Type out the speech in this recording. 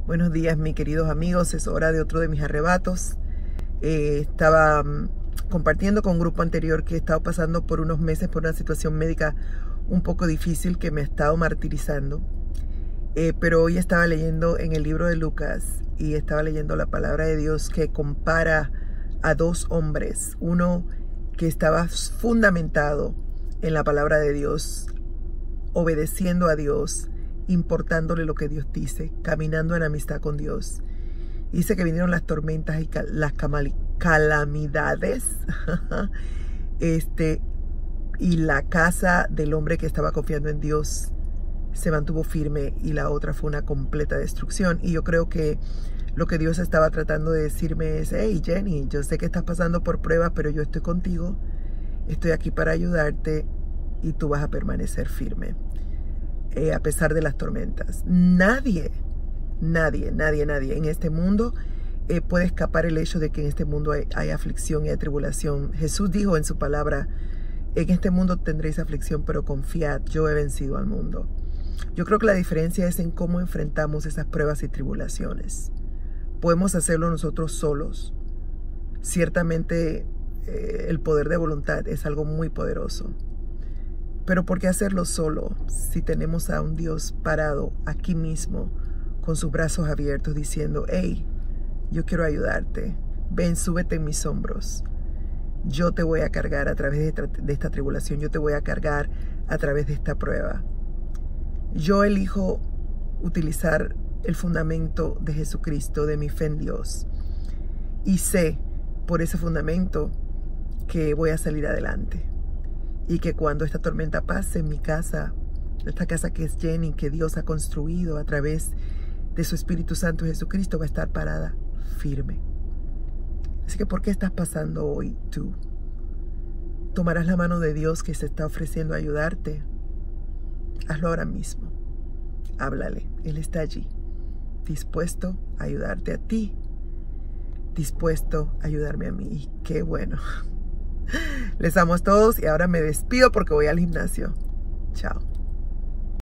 Buenos días, mis queridos amigos. Es hora de otro de mis arrebatos. Estaba compartiendo con un grupo anterior que he estado pasando por unos meses por una situación médica un poco difícil que me ha estado martirizando. Pero hoy estaba leyendo en el libro de Lucas y estaba leyendo la palabra de Dios que compara a dos hombres. Uno que estaba fundamentado en la palabra de Dios, obedeciendo a Dios, importándole lo que Dios dice, caminando en amistad con Dios. Dice que vinieron las tormentas y las calamidades y la casa del hombre que estaba confiando en Dios se mantuvo firme y la otra fue una completa destrucción. Y yo creo que lo que Dios estaba tratando de decirme es: hey Jenny, yo sé que estás pasando por pruebas, pero yo estoy contigo, estoy aquí para ayudarte y tú vas a permanecer firme a pesar de las tormentas. Nadie en este mundo puede escapar el hecho de que en este mundo hay aflicción y hay tribulación. Jesús dijo en su palabra: en este mundo tendréis aflicción, pero confiad, yo he vencido al mundo. Yo creo que la diferencia es en cómo enfrentamos esas pruebas y tribulaciones. Podemos hacerlo nosotros solos. Ciertamente el poder de voluntad es algo muy poderoso. Pero ¿por qué hacerlo solo si tenemos a un Dios parado aquí mismo con sus brazos abiertos diciendo: hey, yo quiero ayudarte, ven, súbete en mis hombros, yo te voy a cargar a través de esta tribulación, yo te voy a cargar a través de esta prueba? Yo elijo utilizar el fundamento de Jesucristo, de mi fe en Dios, y sé por ese fundamento que voy a salir adelante. Y que cuando esta tormenta pase en mi casa, esta casa que es Jenny, que Dios ha construido a través de su Espíritu Santo Jesucristo, va a estar parada firme. Así que ¿por qué estás pasando hoy tú? ¿Tomarás la mano de Dios que se está ofreciendo a ayudarte? Hazlo ahora mismo. Háblale. Él está allí, dispuesto a ayudarte a ti, dispuesto a ayudarme a mí. Y qué bueno. Les amo a todos y ahora me despido porque voy al gimnasio. Chao.